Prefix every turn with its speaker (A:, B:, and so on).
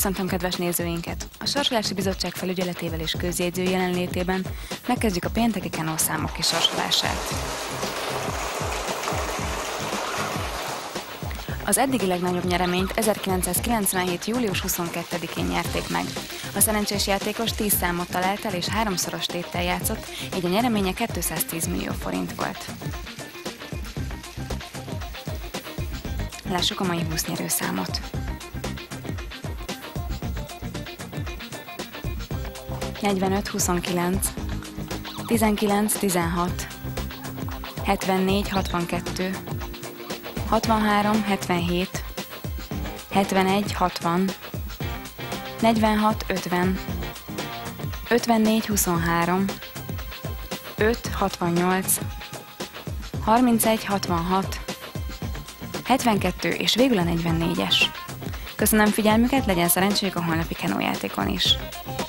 A: Köszöntöm kedves nézőinket! A Sorsolási Bizottság felügyeletével és közjegyző jelenlétében megkezdjük a pénteki kenószámok kisorsolását. Az eddigi legnagyobb nyereményt 1997. július 22-én nyerték meg. A szerencsés játékos 10 számot talált el és 3-szoros téttel játszott, így a nyereménye 210 millió forint volt. Lássuk a mai 20 nyerőszámot. 45-29, 19-16, 74-62, 63-77, 71-60, 46-50, 54-23, 5-68, 31-66, 72 és végül a 44-es. Köszönöm figyelmüket, legyen szerencséjük a holnapi kenójátékon is!